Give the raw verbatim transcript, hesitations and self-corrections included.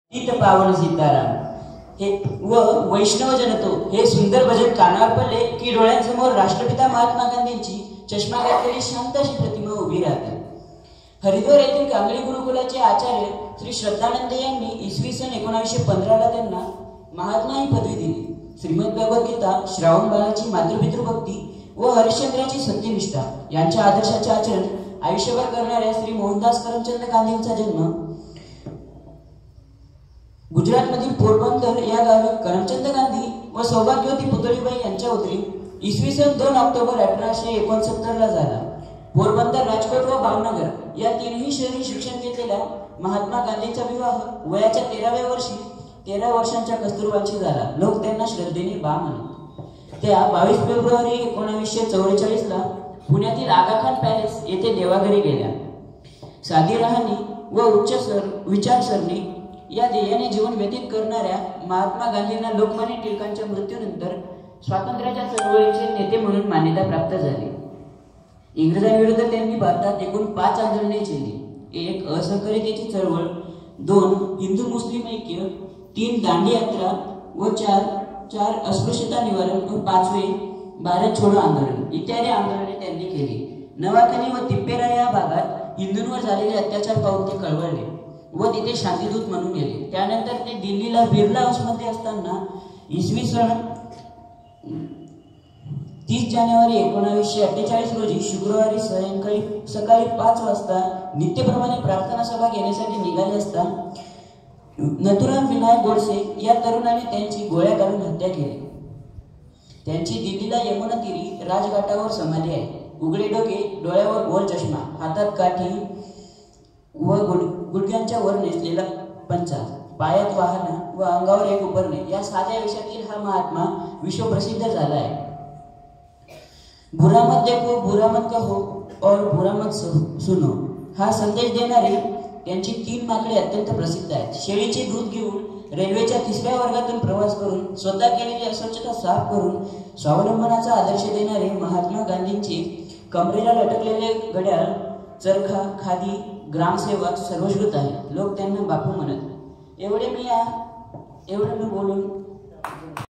इत पावन सीताराम हे व वैष्णव जनतो हे सुंदर भजन कानावर पडले की डोळ्यांसमोर राष्ट्रपिता महात्मा गांधींची चष्मा घातलेली शांत अशी प्रतिमा उभी राहते. हरिद्वार येथील कांगडी गुरुकुलाचे आचार्य श्री श्रद्धानंद यांनी इसवी सन एकोणीसशे पंधरा ला त्यांना महात्मा ही पदवी दिली. श्रीमद भगवद्गीता, श्रावण बाळाची मातृपितृभक्ती व हरिश्चंद्राची सत्यनिष्ठा यांच्या आदर्शाचे आचरण आयुष्यभर करणाऱ्या श्री मोहनदास करमचंद गांधींचा जन्म गुजरातमधील पोरबंदर या गावी करमचंद गांधी व सौभाग्यवती पुतळीबाई यांच्या उदरी इसवी सन दोन ऑक्टोबर अठराशे एकोणसत्तर ला झाला. पोरबंदर, राजकोट व भावनगर या तीनही शहरी शिक्षण घेतलेल्या महात्मा गांधींचा विवाह वयाच्या तेराव्या वर्षी तेरा वर्षांच्या कस्तुरबांशी झाला. लोक त्यांना श्रद्धेने बा म्हणत. त्या बावीस फेब्रुवारी एकोणीसशे चौवेचाळीस ला पुण्यातील आगाखान पॅलेस येथे देवाघरी गेल्या. साधी राहणी व उच्च सर विचारसरणी या ध्येयाने जीवन व्यतीत करणाऱ्या महात्मा गांधींना लोकमान्य टिळकांच्या मृत्यूनंतर स्वातंत्र्याच्या चळवळीचे नेते म्हणून मान्यता प्राप्त झाली. इंग्रजांविरुद्ध त्यांनी भारतात एकूण पाच आंदोलने केली. एक असहकारितेची चळवळ, दोन हिंदू मुस्लिम ऐक्य, तीन दांडी यात्रा व चार चार अस्पृश्यता निवारण व पाचवे भारत छोडो आंदोलन इत्यादी आंदोलने त्यांनी केली. नवाखानी व तिप्पेरा या भागात हिंदूंवर झालेले अत्याचार पाहून ते कळवळले व तिथे शांतिदूत म्हणून गेले. त्यानंतर ते दिल्लीला बिर्ला हाऊसमध्ये असताना इसवी सन तीस जानेवारी एकोणीसशे अठ्ठेचाळीस रोजी शुक्रवारी सायंकाळी सकाळी पाच वाजता नित्यप्रमाणे प्रार्थना सभा घेण्यासाठी निघाले असता नथुराम विनायक गोडसे या तरुणाने त्यांची गोळ्या घालून हत्या केली. त्यांची दिल्लीला यमुना तीरी राजघाटावर समाधी आहे. उघडे डोके, डोळ्यावर गोल चष्मा, हातात काठी व गुडघ्यांच्या वर नेसलेला पंचा, पायात वाहन व अंगावर एक उपरणे या साध्या वेशातील हा महात्मा विश्वप्रसिद्ध झाला आहे. बुरा मत देखो, बुरा मत कहो और बुरा मत सुनो हा संदेश देणारे त्यांची तीन माकडे अत्यंत प्रसिद्ध आहेत. शेळीचे दूध घेऊन रेल्वेच्या तिसऱ्या वर्गातून प्रवास करून स्वतः केलेली अस्वच्छता साफ करून स्वावलंबनाचा आदर्श देणारे महात्मा गांधींचे कमरेला लटकलेले घड्याळ, चरखा, खादी, ग्रामसेवक सर्वश्रुत आहे. लोक त्यांना बापू म्हणत. एवढे मी या एवढं मी बोलून